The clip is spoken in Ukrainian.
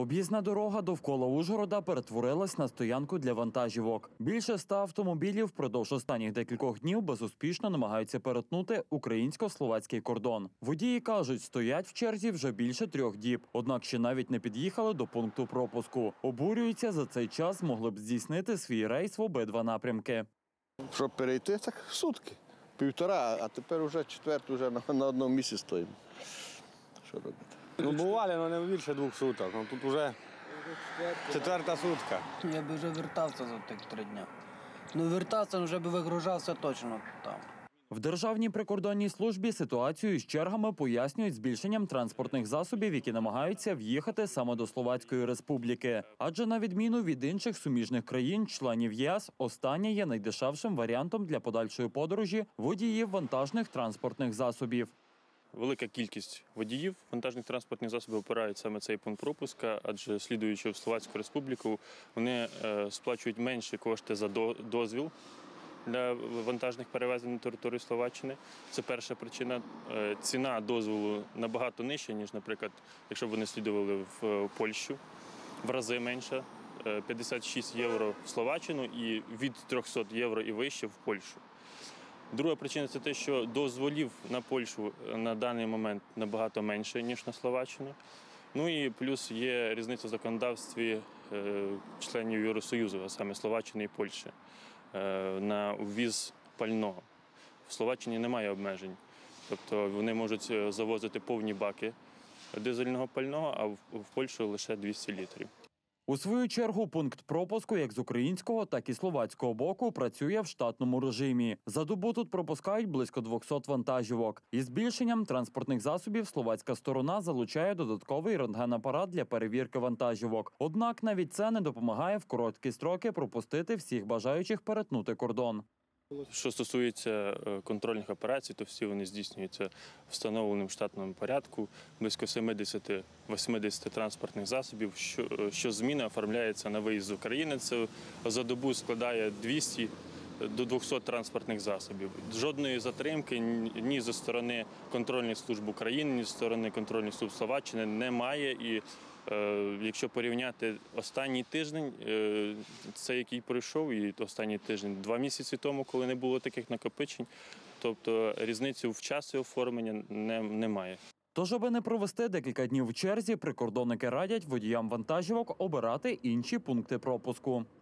Об'їзна дорога довкола Ужгорода перетворилась на стоянку для вантажівок. Більше 100 автомобілів впродовж останніх декількох днів безуспішно намагаються перетнути українсько-словацький кордон. Водії кажуть, стоять в черзі вже більше 3 діб, однак ще навіть не під'їхали до пункту пропуску. Обурюються, за цей час могли б здійснити свій рейс в обидва напрямки. Щоб перейти, так сутки. 1,5, а тепер вже 4 вже на одному місці стоїмо. Що робити? Бували, але не більше 2 суток. Тут вже 4-та сутка. Я би вже вертався за тих 3 дні. Вертався, вже би вигружався точно там. В Державній прикордонній службі ситуацію з чергами пояснюють збільшенням транспортних засобів, які намагаються в'їхати саме до Словацької Республіки. Адже на відміну від інших суміжних країн-членів ЄС, остання є найдешевшим варіантом для подальшої подорожі водіїв вантажних транспортних засобів. Велика кількість водіїв вантажних транспортних засобів опирають саме цей пункт пропуска, адже слідуючи в Словацьку Республіку, вони сплачують менші кошти за дозвіл для вантажних перевезень на територію Словаччини. Це перша причина. Ціна дозволу набагато нижча, ніж, наприклад, якщо б вони слідували в Польщу, в рази менша. 56 євро в Словаччину і від 300 євро і вище в Польщу. Друга причина – це те, що дозволів на Польщу на даний момент набагато менше, ніж на Словаччину. Ну і плюс є різниця в законодавстві членів Євросоюзу, а саме Словаччини і Польщі, на ввіз пального. В Словаччині немає обмежень. Тобто вони можуть завозити повні баки дизельного пального, а в Польщу лише 200 літрів. У свою чергу пункт пропуску як з українського, так і словацького боку працює в штатному режимі. За добу тут пропускають близько 200 вантажівок. Із збільшенням транспортних засобів словацька сторона залучає додатковий рентгенапарат для перевірки вантажівок. Однак навіть це не допомагає в короткі строки пропустити всіх бажаючих перетнути кордон. Що стосується контрольних операцій, то всі вони здійснюються в встановленому штатному порядку. Близько 70-80 транспортних засобів. Щозміна оформляється на виїзд з України. Це за добу складає 200 до 200 транспортних засобів. Жодної затримки ні зі сторони контрольних служб України, ні зі сторони контрольних служб Словаччини немає. І якщо порівняти останній тиждень, це який пройшов, і останній тиждень 2 місяці тому, коли не було таких накопичень, тобто різниці в часі оформлення немає. Тож, аби не провести декілька днів в черзі, прикордонники радять водіям вантажівок обирати інші пункти пропуску.